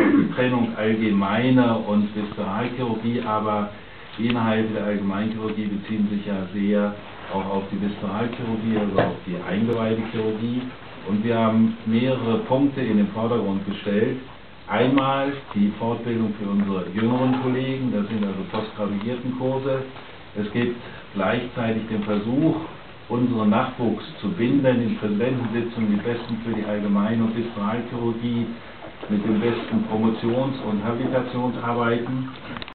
die Trennung allgemeine und Visceralchirurgie, aber die Inhalte der Allgemeinchirurgie beziehen sich ja sehr auch auf die Visceralchirurgie, also auf die Eingeweidechirurgie. Und wir haben mehrere Punkte in den Vordergrund gestellt. Einmal die Fortbildung für unsere jüngeren Kollegen, das sind also Postgraduiertenkurse. Es gibt gleichzeitig den Versuch, unseren Nachwuchs zu binden in Präsidentensitzungen, die Besten für die Allgemein- und Visceralchirurgie mit den besten Promotions- und Habilitationsarbeiten.